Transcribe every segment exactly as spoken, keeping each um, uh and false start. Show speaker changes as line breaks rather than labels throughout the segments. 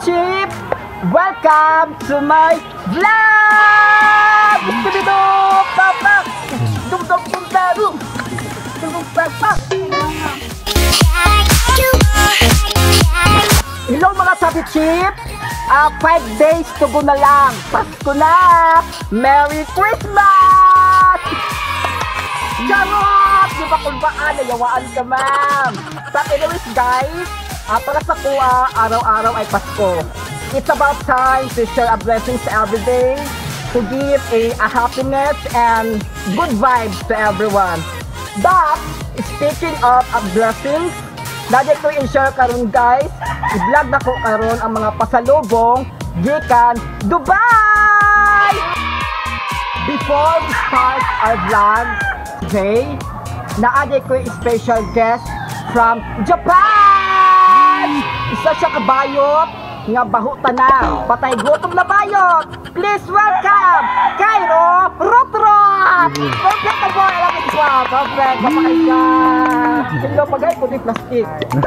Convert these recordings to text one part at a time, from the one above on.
Chip! Welcome to my vlog! Dum-dum papak! Dum-dum darum! Dum-dum papak! Hello mga Sabi Chip! Uh, five days to go na lang! Pasko na! Merry Christmas! Charot! Di ba kung baan, nayawaan ka ma'am! But anyways guys, uh, para sa kuha, araw-araw ay Pasko. It's about time to share a blessings every day, to give a, a happiness and good vibes to everyone. But, speaking of a blessings, dahil ko i-share karon guys, i-vlog na ko karon ang mga pasalubong gikan Dubai! Before we start our vlog today, naadi ko yung special guest from Japan! Isa siya kabayot, nga bahuta na, patay gutom na bayot! Please welcome, Cairo Rotrot! Perfect ka boy, alam mo ba? Perfect, kapakay ka! Tingnan pagay ko di plastic.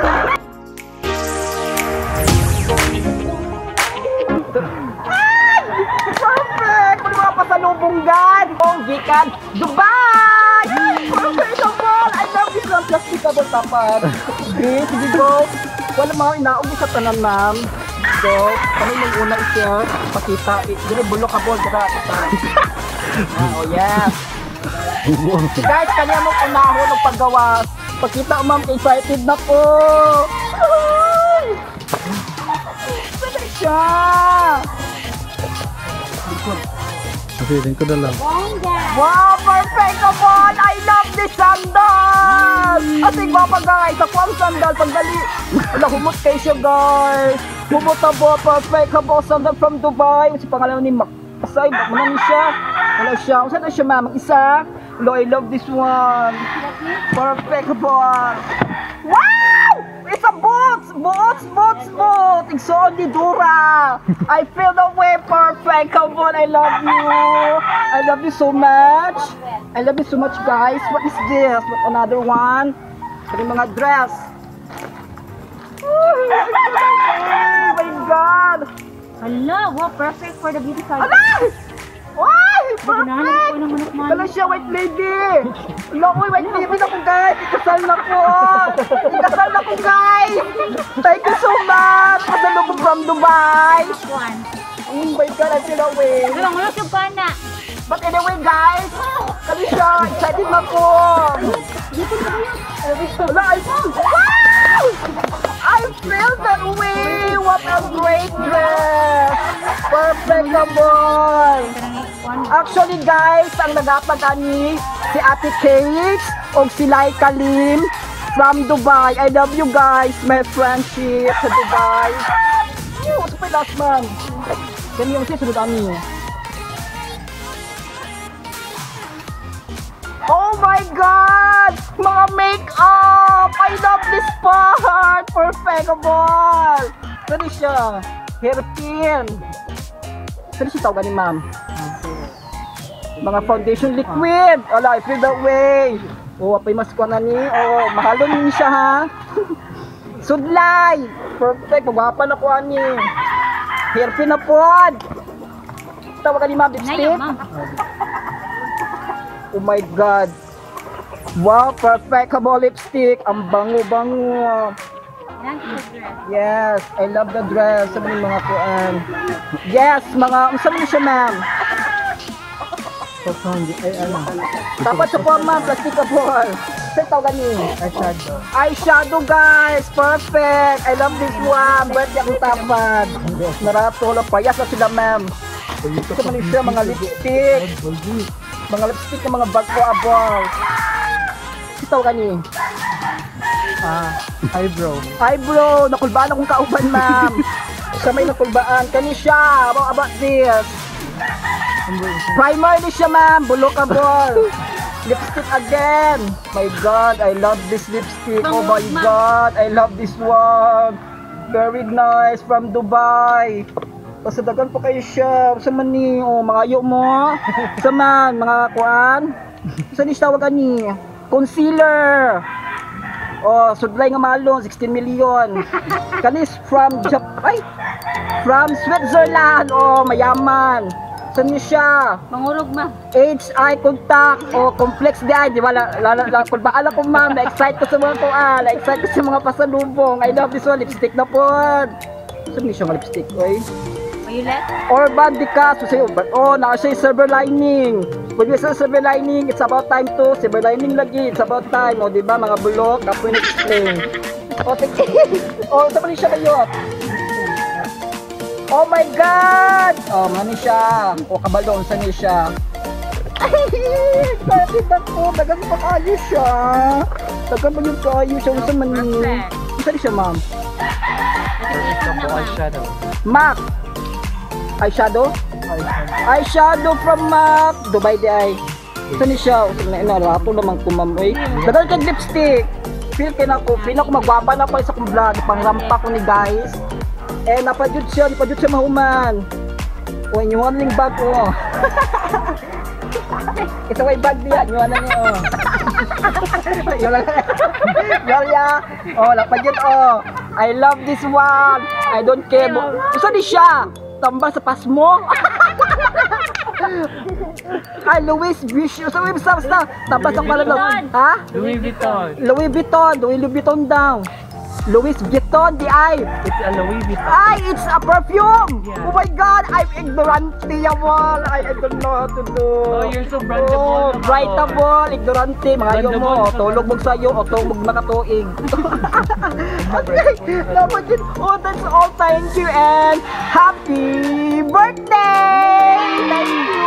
Ay! Perfect! Kung mga pasalubunggan, kung gikan Dubai! Perfect ka boy! I love you ng plastic ka boy tapat. Okay, sige go. Wala mga inaog sa tanan ma'am. So, kami nung una i-share, pakita, gini bulok ka boy, gata. Oh yes. Guys, kanya mong unaho ng paggawa. Pakita ma'am, excited na po. Saan siya?
Feeling ko na lang.
Wow, perfect ka po! I love this sandal! Asig ba pa guys? Ako ang sandal, pagdali. Wala, humot kayo siya guys. Humot na po, perfect ka po sandal from Dubai. Kasi pangalan ni Mac. Asay, manan siya. Wala siya. Kung saan na siya ma'am? Isa. Hello, I love this one. Perfect ka po. Wow! It's a boots! Boots, boots, boots! It's only Dura! I feel the way, perfect! Come on, I love you! I love you so much! I love you so much, guys! What is this? What, another one? Ito yung mga dress! Oh my God!
Hala, wow, perfect for the beauty side.
Ala! Why? Perfect!
Ko ng manok
Kala siya, white lady! Naku, white lady na ko guys! Ikasal na ko! Ikasal na ko guys! Thank you so much! Pasalubong from Dubai!
one.
Oh my God, I feel away!
Pero ngulot yung pana.
But anyway guys, kali siya, excited na ko! Wala, I wow! I feel that way! What a great dress! Perfect na boy! Actually guys, ang nagapagani si Ate Kate o si Laika Lim from Dubai. I love you guys, my friendship sa Dubai. Oh, super last man. Yan yung siya, sunod kami. Oh my God! Mga make-up! I love this part! Perfectable! Saan siya? Hairpin! Saan siya tawag ni ma'am? Mga foundation liquid! Ala, I feel that way! Oh, apay mas ko na ni. Oh, mahalon ni siya ha! Sudlay! Perfect! Magwapan ako ani! Hairpin na po! Tawag ni ma'am, lipstick?
Ngayon, ma'am.
Oh my God! Wow, perfect ka mo lipstick! Ang bango-bango!
Yan, yung dress.
Yes, I love the dress. Sabi ng mga kuan. Yes, mga, sabi niyo siya ma'am.
Ay, ano?
Dapat sa po ma'am, plastic ka po. Saan tawag ni?
Eyeshadow.
Eyeshadow guys! Perfect! I love this one! Birthday akong tapad. Narato, payas na sila ma'am. Ito man siya, mga lipstick. Mga lipstick ng mga bag ko abang. Sitaw ka ni?
Ah, eyebrow.
Eyebrow! Nakulbaan akong kauban ma'am. Sa may nakulbaan. Kani siya. How about this? Primer ni siya ma'am. Bulokable. Lipstick again. My God, I love this lipstick. Oh my God, I love this one. Very nice from Dubai. Kasi dagan pa kayo siya. Sa man ni, oh, mga ayo mo. Sa man, mga kuan. Sa ni tawagan ni? Concealer. Oh, sudlay nga malon, sixteen million. Kanis from Japan. Ay! From Switzerland. Oh, mayaman. Saan niyo siya?
Mangurog ma.
H I contact o complex di ay di ba la la la kung ba alam ko ma'am na-excite ko sa mga tuan na-excite ko sa mga pasalubong. I love this one, lipstick na po. Saan niyo siya nga lipstick oy?
Violet.
Orban di ka so sa'yo but oh na siya yung silver lining. Pwede sa silver lining, it's about time to silver lining lagi, it's about time o di ba mga bulok kapo yung explain. O tiki. O sa pala siya kayo. Oh my God! Oh, mani siya. O, kabalong, saan niya siya? Ay, bakit ako? Dagan pa kayo siya. Dagan pa yung kayo siya. Saan man ni? Saan siya, ma'am?
Ito po eyeshadow.
Mac! Eyeshadow? Eyeshadow from Mac! Dubai di ay. Saan niya siya? Saan na, rato naman kumamoy. Dagan kang lipstick. Feel ka na ako. Feel ako magwapa na pa sa kong vlog. Pangrampa ko ni guys. Eh, napadyod siya, napadyod siya mahuman. O, inyuhan na yung bag ko. Isa may bag niya, inyuhan na niya. Yun lang. Yun ya. O, napadyod o. I love this one. I don't care. Isa di siya. Tamba sa pas mo. Ay, Louis Vuitton. Sa basta, basta. Tamba sa palalong. Ha?
Louis Vuitton.
Louis Vuitton. Louis Vuitton daw. Louis Vuitton, di ay.
It's a Louis Vuitton.
Ay, it's a perfume!
Yeah.
Oh my God, I'm ignorant, Tiawal. I, I don't know how to do.
Oh, you're so brandable.
Oh,
naman,
brightable, ignorante. Mga ayaw mo,
Brandable,
oh, tulog mo sa'yo, o tulog mo makatuig. Dapat yun. Oh, that's all. Thank you and happy birthday! Thank you!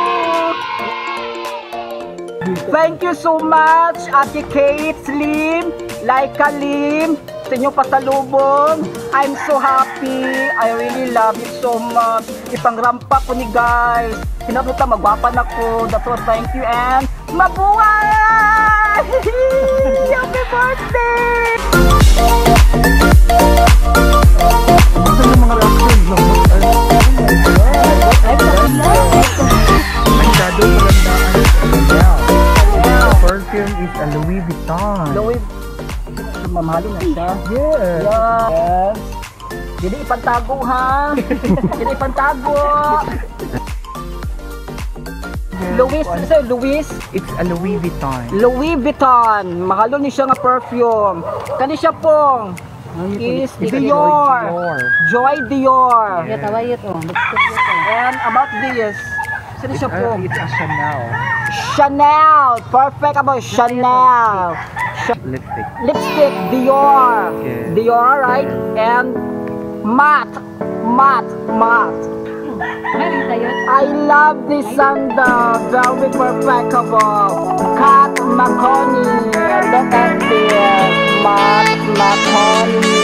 Thank you so much, Ate Kate Slim, Laika Lim, sa inyong pasalubong. I'm so happy. I really love you so much. Ipangrampa ko ni guys. Pinabuta, magwapan ako. That's all. Thank you and mabuhay! Happy birthday!
Ano yung mga reaction mo? Eyeshadow magandaan. Perfume is a Louis Vuitton.
Louis, mamahalin na siya.
Yes.
Yes. Hindi ipantago ha. Hindi ipantago. Louis, sir, Louis.
It's a Louis Vuitton.
Louis Vuitton. Mahalo ni siya nga perfume. Kani siya pong is Dior. Joy Dior.
Tawayot oh.
And about this, sino siya
Uh,
pong?
it's a Chanel
Chanel. Perfect about Chanel.
lipstick.
Lipstick Dior.
Okay.
Dior, right? And matte. Matte. Matte. I love this sandal. Very perfectable. Cat Mahoney. Look at this. Matte Mahoney.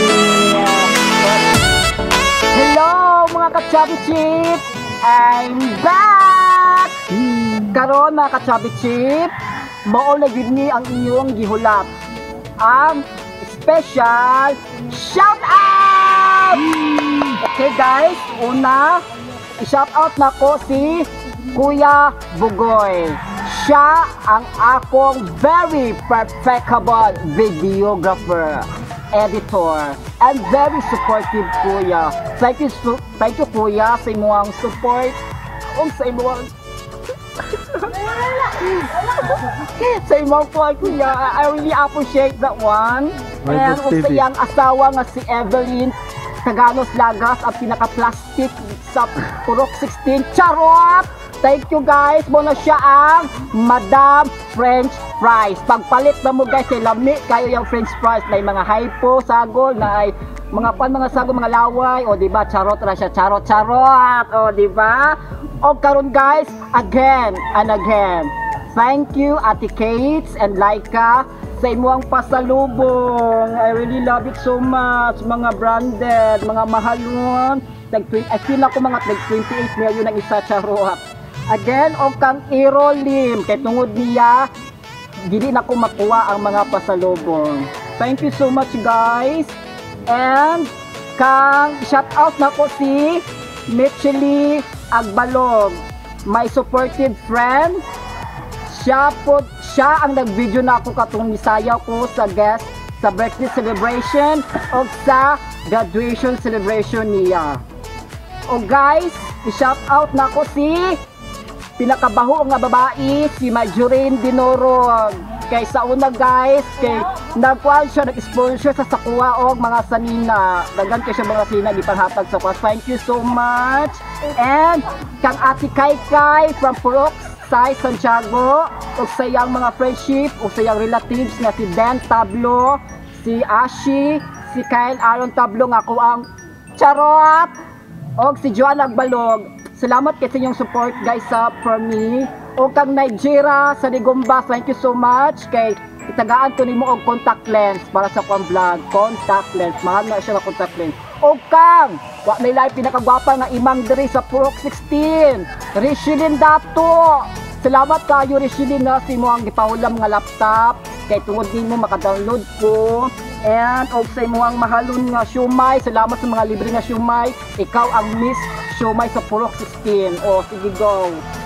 Hello mga ka-chubby chip. I'm back. Karon mga ka-chubby chip, mao na yun ni ang inyong gihulap. Ang special shout out! Okay guys, una, i-shout out na ko si Kuya Bugoy. Siya ang akong very perfectable videographer, editor, and very supportive kuya. Thank you, su thank you kuya sa imuang support. Kung sa imuang sa imong po kuya, I really appreciate that one. And kung sa iyang asawa nga si Evelyn Taganos Lagas, ang pinaka-plastic sa Purok sixteen. Charot! Thank you guys. Muna siya ang Madam French Fries. Pagpalit na mo guys, kay lami kayo yung French Fries. May mga hypo, sagol, na ay mga pan, mga sagol, mga laway. O diba, charot na siya. Charot, charot. O diba? O karon guys, again and again. Thank you Ate Kate and Laika sa imuang pasalubong. I really love it so much. Mga branded, mga mahalon. I feel ako mga nag twenty-eight million ang isa, charot. Again, o kang Irolim, kay tungod niya, dili na ko makuha ang mga pasalubong. Thank you so much guys. And kang shout out na ko si Mitchely Agbalog, my supportive friend. Siya po, siya ang nag-video na ako katong misayaw ko sa guest sa birthday celebration o sa graduation celebration niya. O guys, i-shout out na ko si pinakabaho nga babae, si Marjorie Dinorog. Kay sa una guys, kay nagkuhan siya, nag-sponsor sa Sakua og mga sanina. Dagan kay siya mga sanina, di panghatag sa kuha. Thank you so much. And kang Ate Kai Kai from Purok, Sai, Santiago, o sa iyang mga friendship, o sa iyang relatives na si Dan Tablo, si Ashi, si Kyle Aaron Tablo nga ako ang charot, o si Joan Agbalog. Salamat kasi inyong support guys sa for me. O kang Nigeria sa Ligomba, thank you so much. Kay itagaan ko nimo og contact lens para sa kong vlog. Contact lens, mahal na siya na contact lens. O kang wa may live pinakagwapa nga imang diri sa Purok sixteen, Richelin Dato. Salamat kayo Richelin na si mo ang gipahulam nga laptop. Kay tungod nimo maka-download ko. And og sa imo ang mahalon nga siumay, salamat sa mga libre nga siumay. Ikaw ang Miss Siumay sa Purok sixteen. O sige go.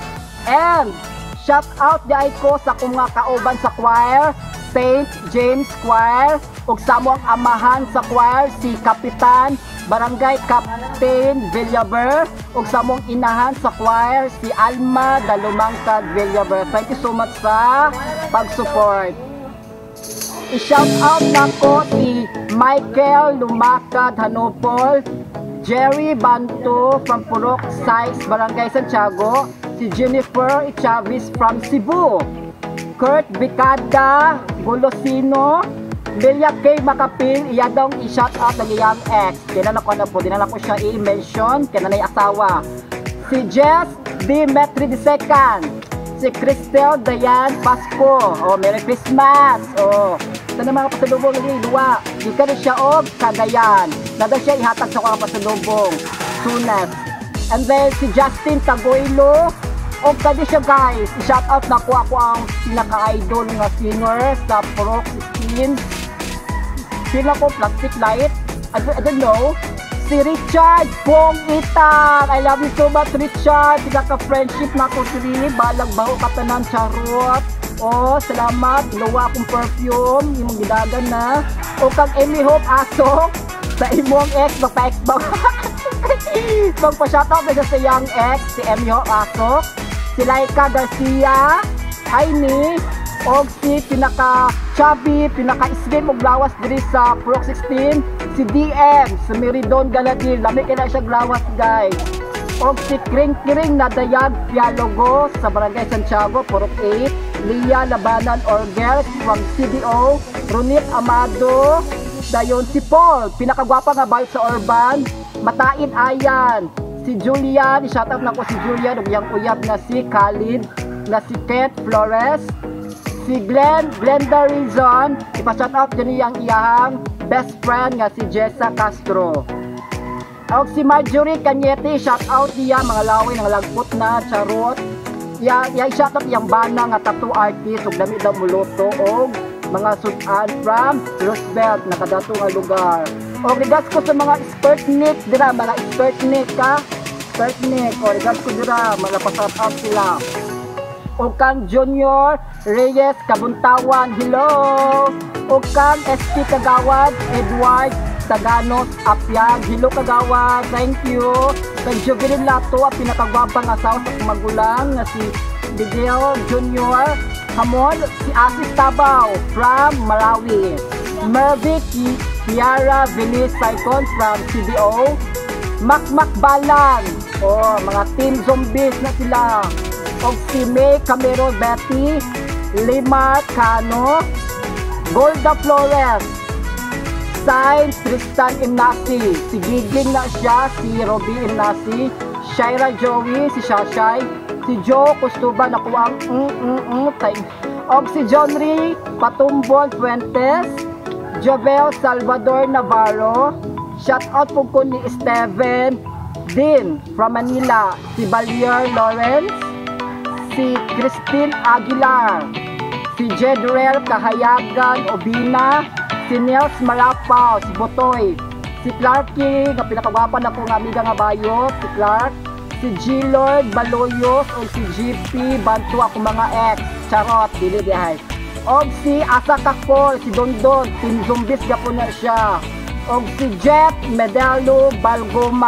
And shout out di ko sa kung mga kauban sa choir, Saint James Choir, ug sa mo ang amahan sa choir si Kapitan Barangay Captain Villaber, ug sa mong inahan sa choir si Alma Dalumangkad Villaber. Thank you so much sa pag-support. I-shout out na ko si Michael Lumakad Hanopol, Jerry Banto from Purok Size, Barangay Santiago, si Jennifer Chavez from Cebu, Kurt Bicada Golosino, Lilia K. Makapil, iya daw i-shout out ng iyang ex. Kailan ako na po, dinala ko siya i-mention, kailan na asawa. Si Jess Dimetri the second, si Cristel Dayan Pasco, oh, Merry Christmas, oh. Sana mga pasalubong nili, duwa, di ka rin siya og Cagayan. Nada siya ihatag sa mga pasalubong, soonest. And then si Justin Tagoylo, o kadi siya guys, i-shout out na ko ako ang pinaka-idol nga singer sa Purok sixteen. Sila ko, Plastic Light, I, I don't know. Si Richard Pong Itang, I love you so much Richard, pinaka-friendship na ko si Rini, balag baho katanan, charot. O, salamat, ginawa akong perfume, yung gidagan na. O kang Amy Hope Asok, sa imong ex, magpa-ex ba? Magpa-shoutout na sa young ex, si Amy Hope Asok, si Laika Garcia, Aini, o si pinaka-chubby, pinaka-slim og lawas diri sa Purok sixteen, si D M, si Meridon Galadir, lami kaya siya glawas guys. O si Kring Kring na Dayag Pialogo sa Barangay Santiago, Purok eight, Lia Labanan Orgel from C D O, Ronit Amado, dayon si Paul, pinakagwapa nga bayot sa Urban, Matain Ayan, si Julian, i-shoutout na ko si Julian, ug yang uyab na si Khalid, na si Kate Flores, si Glenn, Glenda Rizon, ipa-shoutout dyan yang iyahang best friend nga si Jessa Castro. O si Marjorie Cañete, shoutout niya, mga laway ng lagpot na, charot. Ya, ya shoutout yang bana nga tattoo artist, ug dami daw muluto, og mga sudan from Roosevelt, nakadato nga lugar. O regards ko sa mga Spurtnik dira, mga Spurtnik ka, Spurtnik, o regards ko dira, mga pa-shoutout sila. O kang Junior Reyes Kabuntawan, hello! O kang S P Kagawad, Edward Taganos Apyag, hello Kagawad, thank you! Kang Jovelyn Lato, ang pinakagwapang asawa sa magulang na si Miguel Junior Hamon, si Asis Tabaw from Malawi, Mervic Kiara Venice Saicon from C D O, Makmak Balan, o mga team zombies na sila, o si May Camero Betty, Limar Cano, Golda Flores, Sain Tristan Imnasi, si Giging na siya, si Robbie Imnasi, Shaira Joey, si Shashay, si Joe Custuba na kuwang mm mm mm tay. Og si John Ray Patumbon Fuentes, Jovel Salvador Navarro, shout out po ko ni Steven Din from Manila, si Balier Lawrence, si Christine Aguilar, si Jedrel Kahayagan Obina, si Nels Marapaw, si Botoy, si Clarky, nga pinakagwapa na kong amiga nga bayo, si Clark, si G-Lord Baloyos, o si G P Bantu, ako mga ex, charot, dili dihay. O si Asa Kakol, si Dondon, Team Zombies gapo na siya. O si Jet Medalo Balgoma,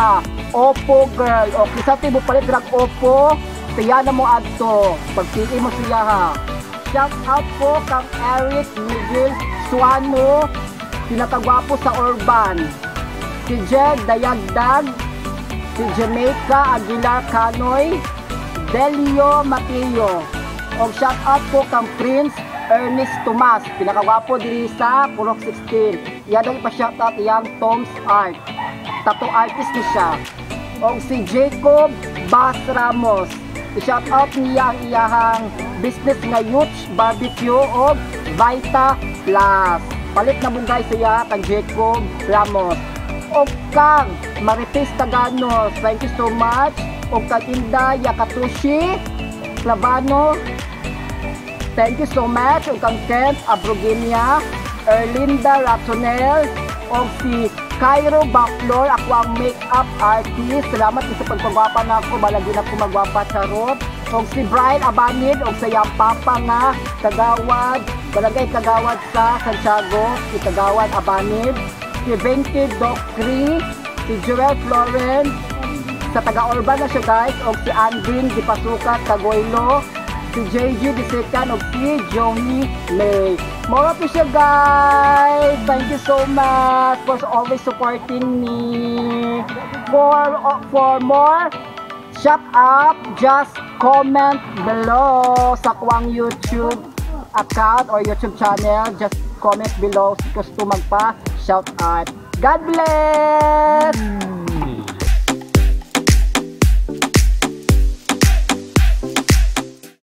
Oppo girl. O kisa tibo palit drag Oppo, tiya na mo adto. Pagpili mo siya ha. Shout out po kang Eric Miguel Suano, pinakagwapo sa Urban. Si Jed Dayagdag, si Jamaica Aguilar Canoy, Delio Mateo. O shout out po kang Prince Ernest Tomas, pinakagwapo diri sa Purok sixteen. Iya daw ipa-shout out iyang Tom's Art. Tattoo artist ni siya. O si Jacob Bas Ramos, i-shout out niya ang iyahang business nga Youth Barbecue o Vita Plus. Palit na bungay siya kang Jacob Ramos. O kang Marites Taganos, thank you so much. O kang Inda Yakatushi Clavano, thank you so much. O kang Kent Abroginia, Erlinda Ratonel, o si Cairo Baclor, ako ang makeup artist. Salamat sa pagpagwapa na ako, balagin ako magwapa charot. O si Brian Abanid, o sa iyang papa nga, kagawad, balagay kagawad sa Santiago, si kagawad Abanid. Si Venti Docri, si Joel Florence, sa taga-Urban na siya guys, o si Andin Dipasukat Tagoylo, si J G Disikan, o si Johnny May. More po siya guys. Thank you so much for always supporting me. For for more shout out, just comment below sa kuwang YouTube account or YouTube channel. Just comment below si gusto magpa shout out. God bless.